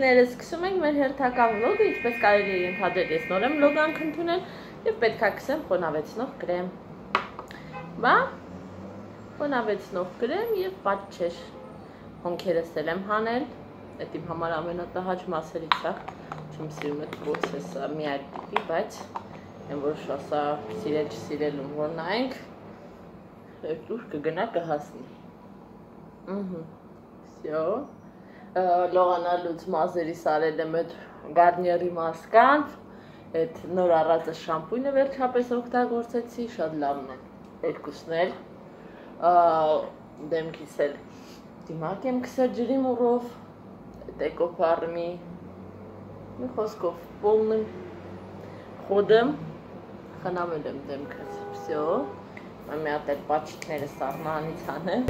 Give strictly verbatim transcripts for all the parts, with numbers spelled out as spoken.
Սիրելիներս, սկսում ենք մեր հերթական վլոգը, ինչպես կարելի է ենթադրել, ես նոր եմ վլոգանք ընդունել եւ պետք է քսեմ խոնավեցնող կրեմ։ Բա խոնավեցնող կրեմ եւ պատճեր։ Հոնքերս էլ եմ հանել, այդ իմ համար ամենատահաճ մասերից է, չեմ սիրում այդ պրոցեսը մի այլ տիպի, բայց եմ որ շասա սիրել չսիրելում որ նայենք, այդ ուր կգնա կհասնի։ Ըհը։ Всё։ Լողանալուց մազերիս արել եմ այդ գարնիերի մասկանց, այդ նոր առածը շամպույնը վերջապես օգտագործեցի, շատ լավն է, երկուսն էլ, դեմքիս էլ դիմակ եմ քսել ջրի մուրով, այդ էկոփարմի, մի խոսքով полным ходом խնամել եմ դեմքս, всё, մի հատ էլ պաչիկները սառնանից անեմ,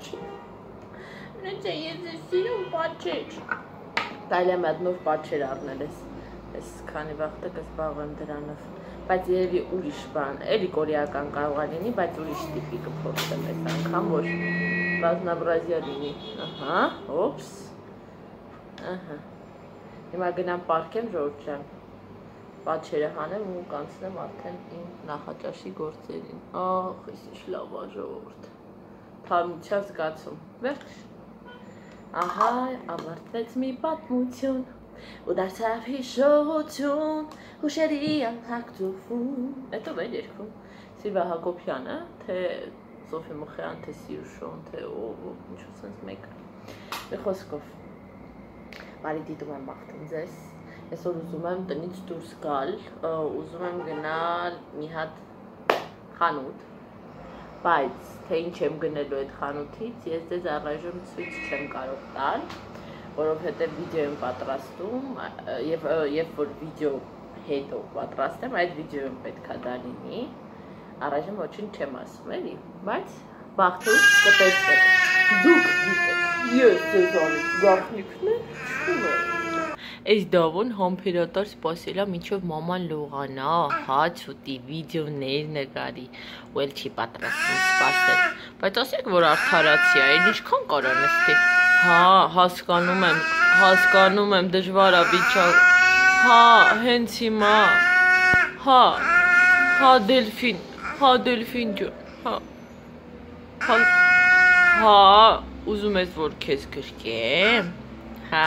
Նեչե ես ես սիրում պաչեր, տայլ եմ այդ նոր պաչեր առնել ես, ես քանի վաղտը կզբաղվեմ դրանով, բայց երևի ուրիշ բան, էլի կորեական կարող է լինի, բայց ուրիշ տիպի կփորձեմ ես անգամ, որ բազմաբրազիա լինի, ահա, օպս, ահա, հիմա գնամ պարքեմ ժողովուրդ ջան, պաչերը հանեմ ու կանցնեմ արդեն իմ նախաճաշի գործերին, ախ, ես ինչ լավ է ժողովուրդ, թարմության զգացում, վերջ Ահա, ավարտվեց մի պատմություն, ու դարձավ հիշողություն, հուշերի անհակ ծուխում, էտով էլ երկում, Սիվա Հակոբյանը, թե Սոֆի Մխյան, թե Սիրուշոն, թե ով, ինչու սենց մեկը, մի խոսքով, բարի դիտում եմ մաղթում ձեզ, այսօր ուզում եմ տնից դուրս գալ, ուզում եմ գնալ մի հատ խանութ, բայց թե ինչ եմ գնելու այդ խանութից, ես ձեզ առայժմ ցույց չեմ կարող տալ, որովհետև վիդեո եմ պատրաստում եւ երբ որ վիդեո հետո պատրաստեմ, այդ վիդեոն պետք է դա լինի, առայժմ ոչինչ չեմ ասում, էլի, բայց բախտուս կտեսնեք, դուք գիտեք, ես ձեզ անից գաղտնիքն է, չում եմ Այս դավուն համբերատար սպասելա մինչև մաման լողանա, հաց ուտի, վիդեոներ նկարի, ու էլ չի պատրաստում սպասել, բայց ասեք, որ արդարացի է, էլ ինչքան կարա նստի, հա, հասկանում եմ, հասկանում եմ, դժվար է վիճակ, հա, հենց հիմա, հա, հա, դելֆին, հա, դելֆին ջան, հա, հա, հա, ուզում ես, որ քեզ գրկեմ, հա,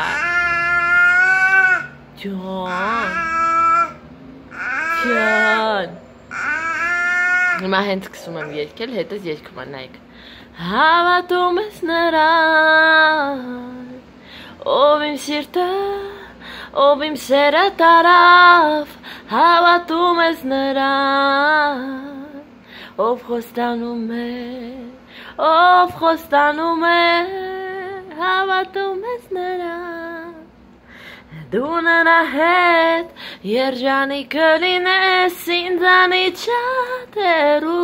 Ջան, ջան, հիմա հենց սկսում եմ երգել, հետս երգում եմ նայեք, հավատում ես նրան, ով իմ սիրտը, ով իմ սերը տարավ, հավատում ես նրան, ով խոստանում է, ով խոստանում է, հավատում ես նրան Դու նրա հետ երջանիկ կլինես ինձանից շատ հեռու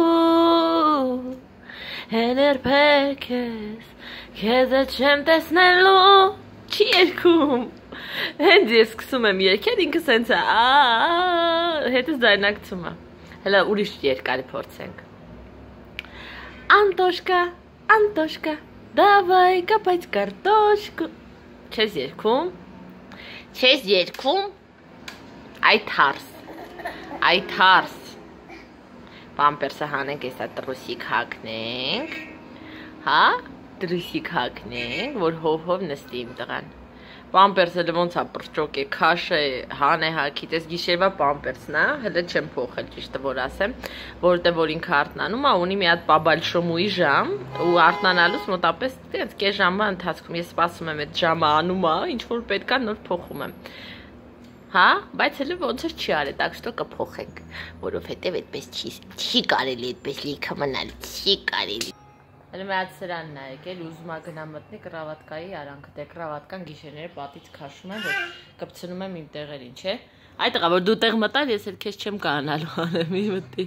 Հեն երբեք ես քեզ չեմ տեսնելու Չի երգում Հենց ես սկսում եմ երգել ինքս հենց հետս ձայնակցում եմ Հələ ուրիշ երկարի փորձենք Անտոշկա, Անտոշկա, давай կապած կարտոշկա Չես երգում Չես երգում, այդ հարս, այդ հարս, պամպերսը հանենք, եսա տրուսիկ հակնենք, հա, տրուսիկ հակնենք, որ հով-հով նստի իմ տղան, պամպերսը լվոնց է պրճոկ է, քաշ է, հան է հակիտ, ես գիշերվա պամպերսն է, հլը չեմ փոխել ճիշտը որ ասեմ, որտեղ որ ինքը արտնանում է, ունի մի հատ պաբալշոմուի ժամ, ու արտնանալուց մոտապես կես ժամվա ընթացքում, ես սպասում եմ այդ ժամը անում է, ինչ որ պետք է նոր փոխում եմ, հա, բայց հլը ոնց էր չի արել, так что կփոխենք, որովհետև այդպես չի կարելի, այդպես լիքը մնալ, չի կարելի Հələ մի հատ սրան նայեք, էլ ուզում է գնա մտնի կրավատկայի արանքը, դե կրավատկան գիշերները պատից քաշում եմ, որ կպցնում եմ իմ տեղերին, չէ։ Այդ տղա, որ դու տեղ մտար, ես էլ քեզ չեմ կանալու անեմ, մի մտի։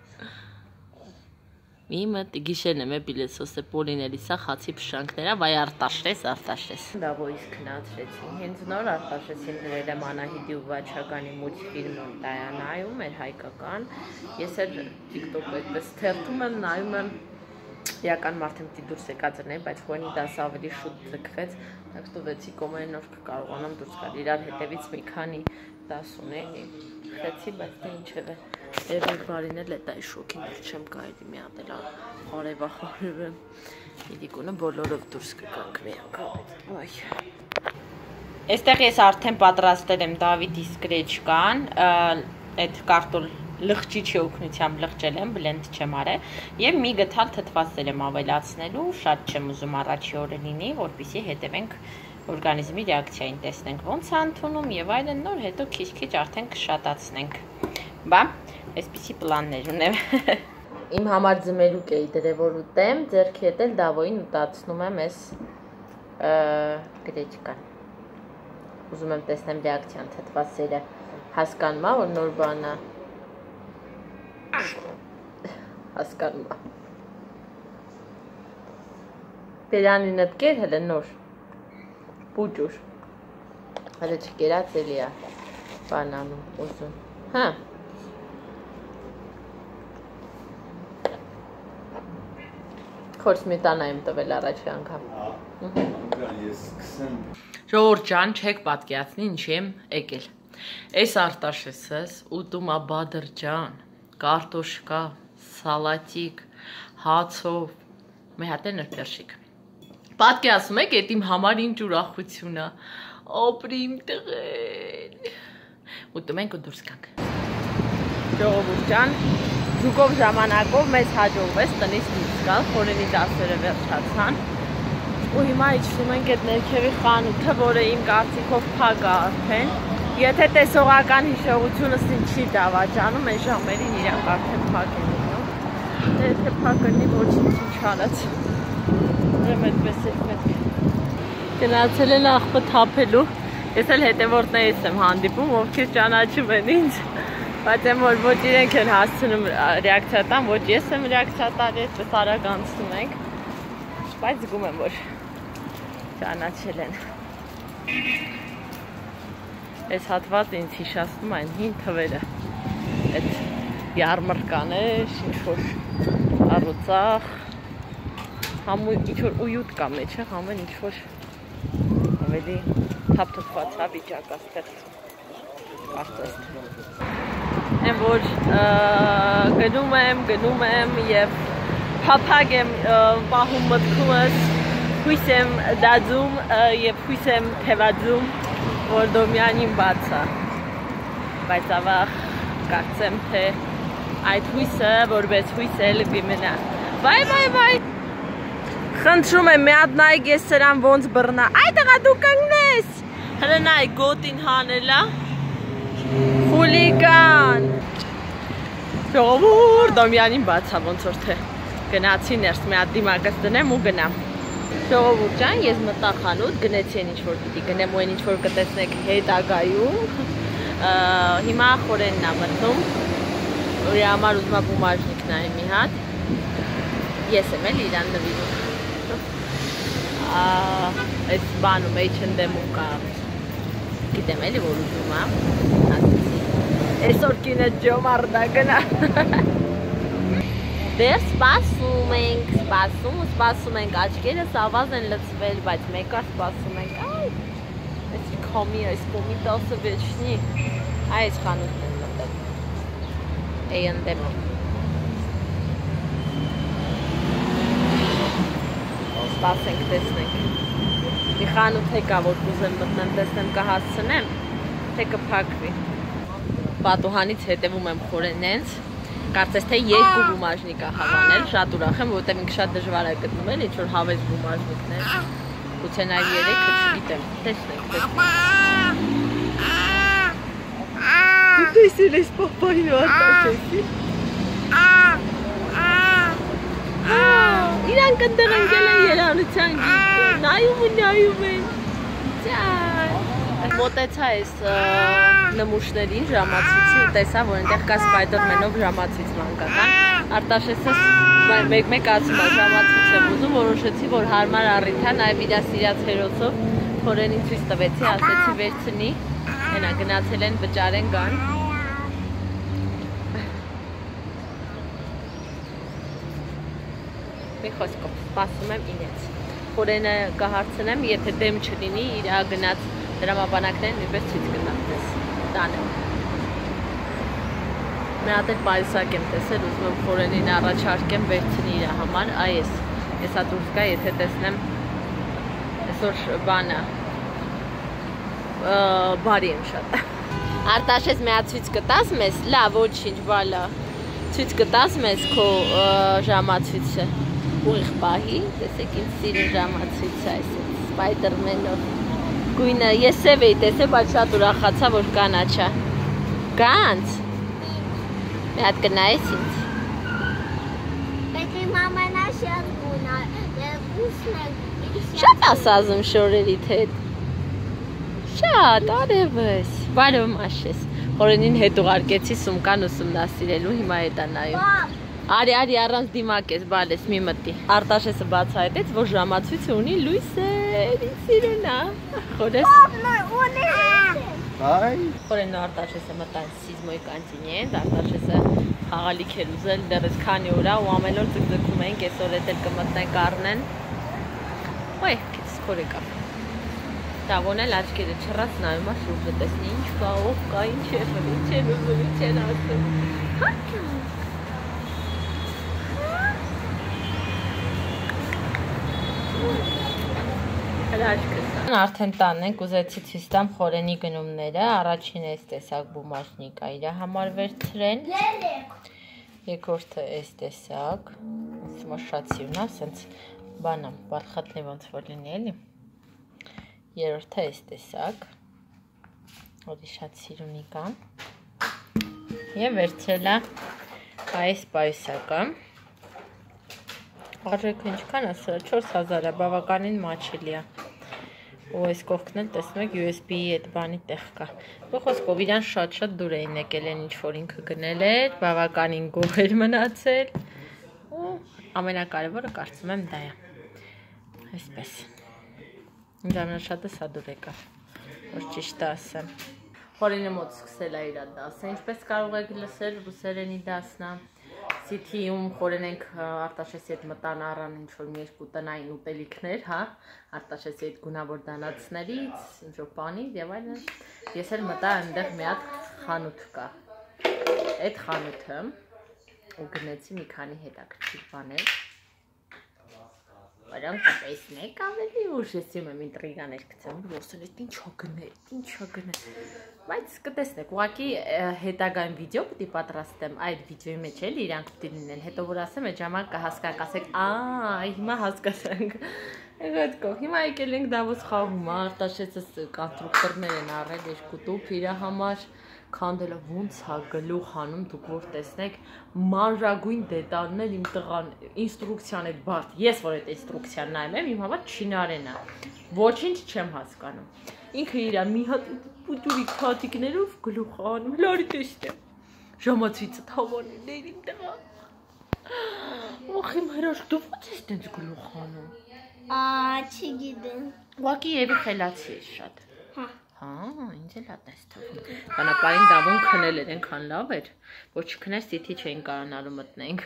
Մի մտի գիշերն եմ էպիլեսոսը պոլիների սա խացի փշանքներա, վայ արտաշես, արտաշես։ Դավոյից քնացրեցին, հենց նոր արտաշեսին դրել եմ Անահիտի ու Վաչագանի մուլտֆիլմը Դայանայում, էր հայկական։ Ես էլ TikTok-ը այդպես թերթում եմ, նայում եմ Իրական մարդը պիտի դուրս եկածրնեի, բայց Խորենի դասը ավելի շուտ ձգվեց, так что վեցի կոմային նոր կկարողանամ դուրս գալ։ Իրար հետևից մի քանի դաս ունեի, խեցի, բայց դե ինչևէ, երբ բարին էլ էտ այ շոքին դուրս չեմ կարելի մի հատ էլ արևախորև եմ, իրիկունը բոլորով դուրս կգանք մի անգամ, այ։ Այստեղ ես արդեն պատրաստել եմ Դավիթի սկրեչկան, այդ կարտոլ լղջիչի օգնությամբ լղջել եմ, բլենդ չեմ արել եւ մի գթալ թթվածներ եմ ավելացնելու, շատ չեմ ուզում առաջի օրը լինի, որպեսզի հետևենք օրգանիզմի ռեակցիային, տեսնենք ոնց է ընդունում եւ այլն, նոր հետո քիչ-քիչ արդեն կշատացնենք։ Բա, այսպիսի պլաններ ունեմ։ Իմ համար ձմերուկ էի դրել որ ուտեմ, ձեռքի հետ էլ դավոյին ուտացնում եմ այս գրեչկան։ Ուզում եմ տեսնեմ ռեակցիան թթվածները հասկանմա, որ նոր բան է։ Հասկանում է։ Բերանին էդ կեր հելը նոր, պուջուր, հելը չկերած էլի է, բանանում, ուզում, հա։ Խորս միտանա եմ տվել առաջի անգամ։ Ժողովուրդ ջան, չեք պատկերացնի ինչ եմ եկել։ Այս Արտաշեսս ուտում է բադրջան, կարտոշկա, սալատիկ, հացով, մի հատ է նրբերշիկ։ Պատկերացնում եք, այդ իմ համար ինչ ուրախություն է, ապրի իմ տղեն։ Ուտում ենք ու դուրս գանք։ Ժողովուրդ ջան, զուգով ժամանակով մեզ հաջողվեց տնից դուրս գալ, Խորենի դասերը վերջացան։ Ու հիմա իջնում ենք այդ ներքևի խանութը, որը իմ կարծիքով փակ է արդեն։ Եթե տեսողական հիշողությունս ինձ չի դավաճանում, այս ժամերին իրանք արդեն փակ են լինում։ Դե եթե փակ լինի, ոչինչ ինչ արած։ Ուրեմն այդպես էլ պետք է։ Գնացել են աղբը թափելու։ Ես էլ հետևորդներից եմ հանդիպում, ովքեր ճանաչում են ինձ։ Բայց եմ որ ոչ իրենք են հասցնում ռեակցիա տան, ոչ ես եմ ռեակցիա տալի, այդպես արագ անցնում ենք։ Բայց զգում եմ, որ ճանաչել են։ Այս հատվածը ինձ հիշացնում այն հին թվերը, այդ յարմարկաներ, ինչ-որ առուծախ, ինչ-որ ույուտ կա մեջը, համեն ինչ-որ ավելի թափթփված վիճակաստեղծ կարծես թե։ Եմ որ գնում եմ, գնում եմ և փափագ եմ պահում մտքումս, հույս եմ դաջում և հույս եմ թևածում, որ Դոմյանին բաց է, բայց ավաղ կարծեմ, թե այդ հույսը, որպես հույս էլ կմնա։ Վայ, վայ, վայ, խնդրում եմ, մի հատ նայեք ես սրան ոնց բռնա, այ տղա դու կանգնես, հլը նայ գոտին հանելա, խուլիգան, ժողովուրդ, Դոմյանին բաց է, ոնց որ թե գնացի ներս, մի հատ դիմակս դնեմ ու գնամ։ Ժողովուրդ ջան, ես մտա խանութ, գնեցի այն ինչ-որ պիտի գնեմ ու այն ինչ-որ կտեսնեք հետագայում, հիմա Խորենն է մտնում, որի համար ուզում է բումաժնիկ նայեմ մի հատ, ես եմ էլ իրան նվիրում, այս բանում H and M-ում կա, գիտեմ էլի որ ուզում է, ասեցի, այսօր կինը ջոմարդա գնա, դեր սպասում ենք, սպասում ու սպասում ենք, աչքերս ավազ են լծվել, բայց մեկա սպասում ենք, այ, այս կոմի, այս կոմի տասը վեչնի, այս խանութն են մտել, H and M, սպասենք, տեսնենք, մի խանութ հեկա, որ կուզեմ մտնեմ, տեսնեմ կհասցնեմ, թե կփակվի, պատուհանից հետևում եմ Խորենենց, կարծես թե երկու բումաժնիկ է հավանել, շատ ուրախ եմ, որովհետև ինքը շատ դժվար է գտնում էլ, ինչ-որ հավես բումաժնիկներ, գուցե նաև երեքը չգիտեմ, տեսնենք, տեսնենք։ Դու տեսել ես պապային ու Արտաշեսի։ Իրանք ընդեղ ընկել են երանության գիտը, նայում ու նայում են, ճան։ Մոտեցա այս նմուշներին ժամացույցի ու տեսա, որ այնտեղ կա Սպայդերմենով ժամացույց մանկական, Արտաշեսս մեկ-մեկ ասում է ժամացույց եմ ուզում, որոշեցի, որ հարմար առիթ է, նաև իրա սիրած հերոսով Խորենին ցույց տվեցի, ասեցի վերցնի, հենա գնացել են վճարեն գան։ մի խոսքով սպասում եմ իրենց։ Խորենը կհարցնեմ, եթե դեմ չլինի, իր գնաց դրամապանակներին նույնպես ցույց կտանես տանը։ Մի հատ էլ պայուսակ եմ տեսել, ուզում եմ Խորենին առաջարկեմ վերցնի իր համար, այս հեսա դուրս գա, եթե տեսնեմ այսօր բանը բարի եմ շատ։ Արտաշես մի հատ ցույց կտաս մեզ, լավ, ոչինչ, բալա։ Ցույց կտաս մեզ քո ժամացույցը։ Ուղիղ պահի, տեսեք ինձ սիրուն ժամացույցը այս Սպայդերմենով։ Գույնը ես սև էի տեսել, բայց շատ ուրախացա, որ կանաչա։ Կանց։ Մի հատ կնայես ինձ։ Բայց իմ ամենա շատ գույն է, ուշն է։ Շատ ասազում շորերիդ հետ։ Շատ, արևս, բարև մաշես։ Խորենին հետ ուղարկեցի սումկան ուսումնասիրելու, հիմա հետ է նայում։ Արի, արի, առանց դիմակես, բալես, մի մտի։ Արտաշեսը բացահայտեց, որ ժամացույցը ունի լույսեր, ինձ սիրուն է։ Խորես։ Խորենն ու Արտաշեսը մտան սիզմոյի կանտինեն, Արտաշեսը խաղալիք էր ուզել, դեռս քանի օր է ու ամեն օր ձգձգում ենք, այսօր էլ կմտնենք առնեն։ Ոյ, քիչ քոր եկա։ Տավոն էլ աչքերը չռած նայում է շուրջը, տեսնի ինչ կա, ով կա, ինչ է, ինչ են ուզում, ինչ են ասում։ Արդեն տանն ենք, ուզեցի ցույց տամ Խորենի գնումները, առաջինը այս տեսակ բումաժնիկա իր համար վերցրեն, երկրորդը այս տեսակ, շատ սիրուն է, սենց բանա, բարխատնի ոնց որ լինի էլի, երրորդը այս տեսակ, որի շատ սիրունի կա, և վերցրել է այս պայուսակը, արժեքը ինչքան ասը, չորս հազար է, բավականին մաչելի է, ու այս կողքն էլ տեսնում եք յու էս բի-ի այդ բանի տեղ կա, ու խոսքով իրան շատ-շատ դուր էին եկել են ինչ-որ ինքը գնել էր, բավականին գող էր մնացել, ու ամենակարևորը կարծում եմ դա է, այսպես, ինձ ամենաշատը սա դուր եկավ, որ ճիշտը ասեմ, Խորենի մոտ սկսել է իր դասը, ինչպես կարող եք լսել ռուսերենի դասնա, Սիթիում Խորեն ենք Արտաշեսի հետ մտան առան ինչ-որ մի երկու տնային ուտելիքներ, հա, Արտաշեսի հետ գունավոր դանացներից, ինչ-որ բանից և այլն, ես էլ մտա այնտեղ մի հատ խանութ կա, այդ խանութը ու գնեցի մի քանի հետաքրքիր բաներ, որոնք տեսնեք ավելի ուշ, ես իմ եմ ինտրիգաներ գցեմ, ոսել էդ ինչա գնել, ինչա գնել, բայց կտեսնեք, ուղղակի հետագային վիդեո պիտի պատրաստեմ, այդ վիդեոյի մեջ էլ իրանք պիտի լինեն, հետո որ ասեմ, այդ ժամանակ կհասկանաք, ասեք, այ, հիմա հասկացանք, հիմա եկել ենք Դավոս խաղում, Արտաշեսը կոնստրուկտորներ են առել երկու տուփ իր համար, քանդելը ոնց է գլուխ անում, դուք որ տեսնեք, մանրագույն դետալներ իմ տղան, ինստրուկցիան այդ բարդ, ես որ այդ ինստրուկցիան նայում եմ, իմ համար չինարեն է, ոչինչ չեմ հասկանում, ինքը իր մի հատ պուտուրի քաթիկներով գլուխ անում, լարի տեսնեմ, ժամացույցը թավանելներ իմ տղա, ոխ իմ հրաշք, դու ոնց ես տենց գլուխ անում, չգիտեմ, ուղղակի եւի խելացի ես շատ, հա, ինձ էլ ատես թվում, բանապարին դավուն քնել էր, ենքան լավ էր, որ չքներ սիթի չէին կարանալու մտնենք,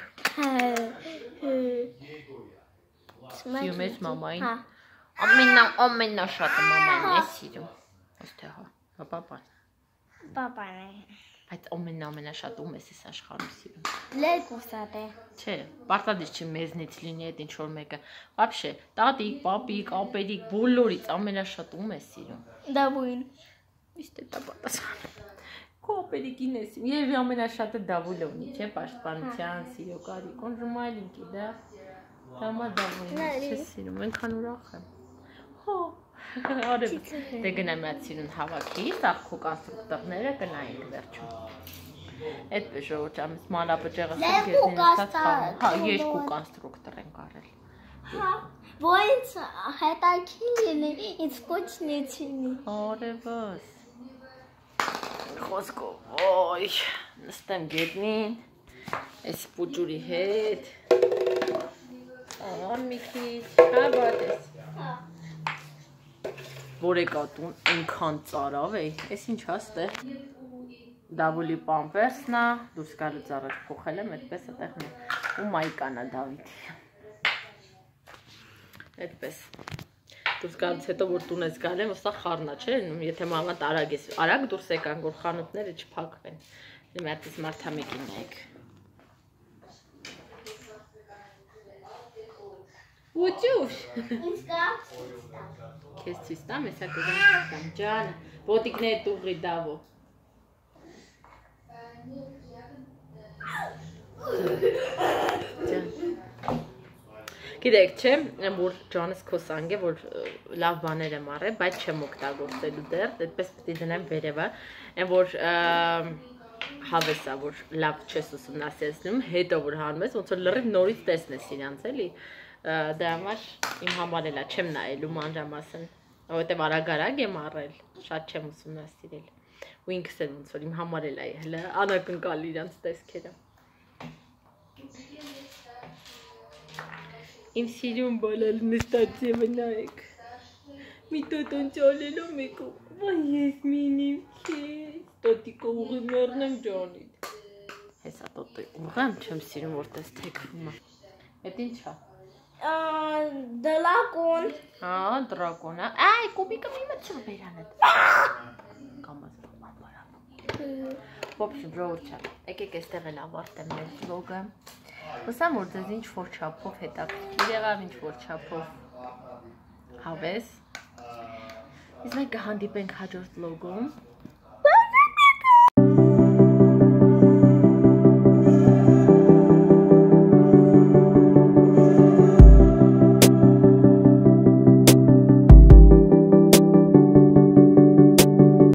սիրում ես մամային, ամենա շատը մամային է սիրում, ոստե հա, պապան, պապան է, բայց ամենաշատ ում ես ես աշխարհում սիրում, լերկուսատ է, չէ, պարտադիր չի մեզնից լինի այդ ինչ-որ մեկը, վաբշե, տատիկ, պապիկ, ապերիկ, բոլորից ամենաշատ ում ես սիրում, դավույն, իսկ է դա պատասխանը, քո ապերիկին ես, և ամենաշատը դավույլը ունի, չէ, պաշտպանության, սիրո կարիք, կոնժումայլինքի, դա, դամա դավույն, չես սիրում, ենքան ուրախ եմ, հո, արև, դե գնամ այդ սիրուն հավաքի, սաղքո կոնստրուկտորները կնայինք վերջում, այդպես ժողոչ ամիս մանրապճեղը սրգեզին ուսած խաղում, հա, երկու կոնստրուկտոր ենք արել, որ ինձ հետաքին լինի, ինձ կոչնեցինի, արևս, խոսքով, ոյ, նստեմ գետնին, այս պուջուրի հետ, աղան մի քիչ, հա բատես, որ եկատուն ինքան ծարավ է, ես ինչ հաստե, դավուլի պամպերսն է, դուրս գալուց առաջ փոխել եմ, այդպես այդտեղն է, ու մայկանա Դավիթի, Այդպես։ Դուրս գալուց հետո որ տուն ես գալու եմ, սա խառնա չէ, եթե մաման արագ ես, արագ դուրս եկան, որ խանութները չփակվեն։ Մի հատից մարդամեկին նայեք։ Ուճուշ։ Ինձ կա։ Քեզ ցույց տամ, հեսա կուզեմ ջան, ոտիկները տուղի դավո։ Ջան։ Գիտեք, չէ, որ ջանս քո սանգ է, որ լավ բաներ եմ առել, բայց չեմ օգտագործելու դեռ, այդպես պետք է դնեմ վերևը, այն որ հավեսա, որ լավ չես ուսումնասիրեցնում, հետո որ հանում ես, ոնց որ լրիվ նորից տեսնես իրանց, էլի, դրա համար իմ համար էլա չեմ նայելու մանրամասն, որովհետև արագ-արագ եմ առել, շատ չեմ ուսումնասիրել, ու ինքս էլ ոնց որ իմ համար էլա է, հələ անակնկալ իրանց տեսքերը։ Իմ սիրուն բալալ նստացիևը նայեք, մի տոտոն ճալելով մեկը, վայ ես մինիմ քեզ, տոտիկը ուղի մերնեմ ջանիդ։ Հեսա տոտը ուղեմ, չեմ սիրում որ տես թեքվում է։ Էդ ինչ է։ Դրակոն։ Հա, դրակոն է։ Այ, կոմիկը մի մտցրու բերանդ։ Կամազ բաբարա։ Ոբշ բրոուչա, եկեք էստեղ էլ ավարտեմ մեր վլոգը։ Հուսամ որ ձեզ ինչ-որ չափով հետաքրքիր եղավ, ինչ-որ չափով հավես։ Իսկ մենք կհանդիպենք հաջորդ վլոգում։